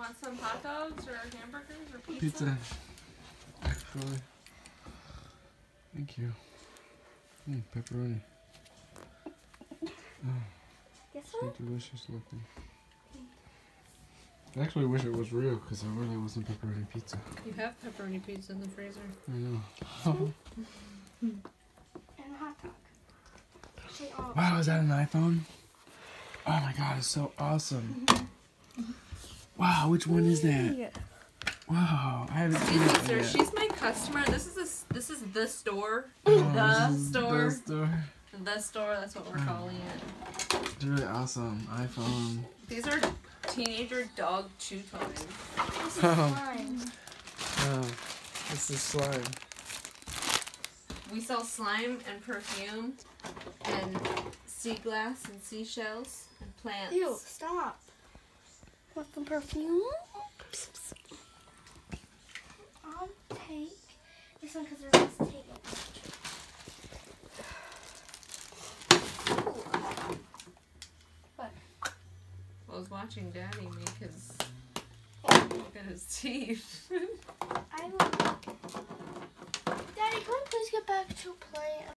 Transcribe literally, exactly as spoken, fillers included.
want some hot dogs or hamburgers or pizza? Pizza. Actually. Thank you. Mm, pepperoni. Oh, Guess so what? delicious looking. I actually wish it was real because it really wasn't pepperoni pizza. You have pepperoni pizza in the freezer. I know. And a hot dog. Actually, all of Wow, is that an iPhone? Oh my god, it's so awesome. Wow, which one is that? Yeah. Wow, I haven't seen Excuse me, it sir. yet. She's my customer. This is a, s- this is the store. Oh, the this is store. The store. The store. That's what we're calling it. It's really awesome. iPhone. These are teenager dog chew toys. This is Oh. slime. Oh, this is slime. We sell slime and perfume and sea glass and seashells and plants. Ew, stop. Want some perfume? I'll take this one because we're just taking it. What? I was watching Daddy make his look at his teeth. I will. Daddy, can we please get back to play?